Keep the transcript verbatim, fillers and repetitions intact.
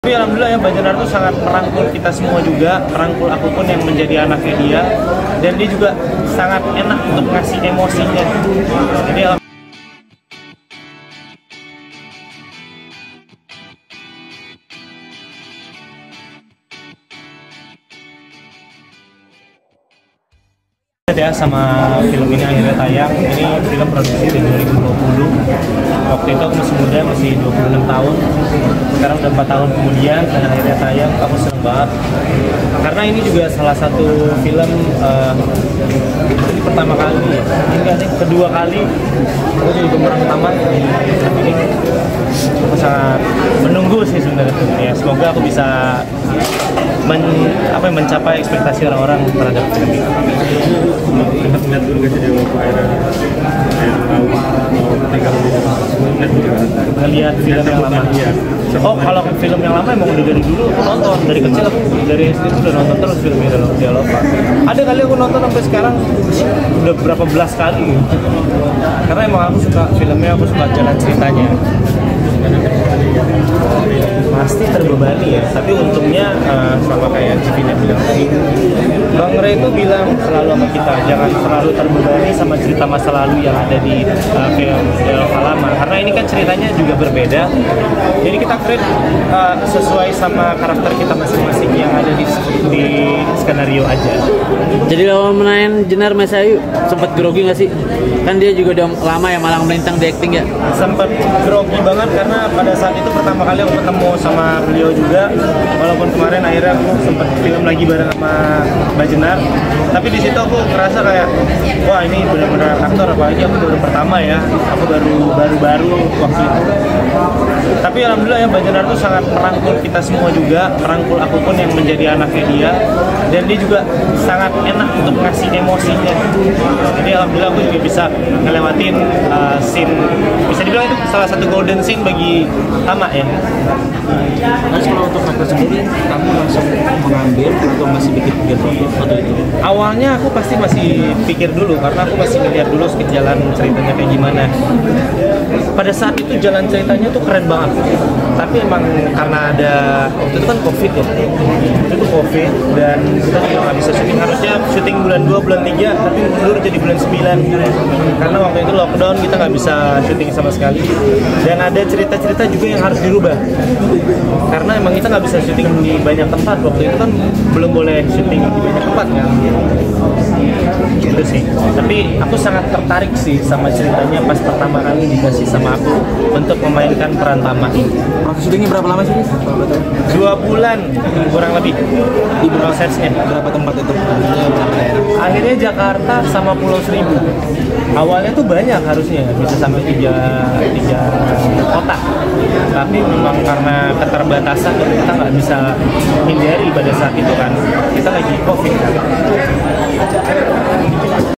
Tapi alhamdulillah ya, Bajenar tuh sangat merangkul kita semua juga, merangkul aku pun yang menjadi anaknya dia, dan dia juga sangat enak untuk ngasih emosinya. Jadi ya sama film ini akhirnya tayang. Ini film produksi dari dua ribu dua puluh. Waktu itu aku masih muda, masih dua puluh enam tahun. Sekarang udah empat tahun kemudian dan akhirnya tayang. Aku seneng banget karena ini juga salah satu film uh, ini pertama kali, enggak nih, kedua kali aku jadi pemeran utama di film ini. Aku sangat menunggu sih sebenarnya filmnya. Semoga aku bisa men, apa, mencapai ekspektasi orang-orang terhadap film ini. Sempat lihat dulu gak sih dia waktu akhirnya air laut atau ketika ngelihat film yang lama? Oh, kalau film yang lama emang udah dari dulu aku nonton, dari kecil aku dari S D itu udah nonton terus film ini Dialova. Ada kali aku nonton sampai sekarang udah berapa belas kali gitu. Karena emang aku suka filmnya, aku suka jalan ceritanya. Pasti terbebani ya, tapi untungnya uh, sama kayak Civina bilang tadi, Bang Ray itu bilang selalu sama kita jangan terlalu terbebani sama cerita masa lalu yang ada di uh, film Dialova lama, karena ini kan ceritanya juga berbeda. Jadi kita create uh, sesuai sama karakter kita masing-masing yang ada di, di skenario aja. Jadi lawan main Jenar Masayu sempat grogi nggak sih? Kan dia juga udah lama ya malang melintang di acting ya. Sempat grogi banget karena pada saat itu pertama kali aku ketemu sama beliau juga, walaupun kemarin akhirnya aku sempat film lagi bareng sama Bajenar. Tapi di situ aku ngerasa kayak wah ini benar-benar aktor, apalagi aku baru pertama ya, aku baru baru-baru waktu itu. Tapi alhamdulillah ya, Bajenar tuh sangat merangkul kita semua juga, merangkul aku pun yang menjadi anaknya dia, dan dia juga sangat enak untuk ngasih emosinya. Jadi alhamdulillah aku juga bisa ngelewatin uh, scene, bisa dibilang itu salah satu golden scene bagi Tama ya. Terus kalau untuk kakak sendiri, kamu langsung mengambil atau masih pikir-pikir dulu atau itu? Awalnya aku pasti masih pikir dulu karena aku masih ngeliat dulu jalan ceritanya kayak gimana. Pada saat itu jalan ceritanya tuh keren banget. Tapi emang karena ada waktu itu kan COVID ya, itu tuh COVID dan kita juga nggak bisa syuting. Harusnya syuting bulan dua, bulan tiga, tapi mundur jadi bulan sembilan karena waktu itu lockdown, kita nggak bisa syuting sama sekali. Dan ada cerita-cerita juga yang harus dirubah karena emang kita nggak bisa syuting di banyak tempat. Waktu itu kan belum boleh syuting di banyak tempat kan, gitu sih. Tapi aku sangat tertarik sih sama ceritanya pas pertama kali dikasih sama aku untuk memainkan peran Tama ini. Proses syutingnya berapa lama sih? Dua bulan kurang lebih di prosesnya. Berapa tempat itu? Akhirnya Jakarta sama Pulau Seribu. Awalnya tuh banyak, harusnya bisa sampai tiga, tiga kota. Tapi memang karena keterbatasan kita nggak bisa hindari pada saat itu kan. Kita lagi COVID kan.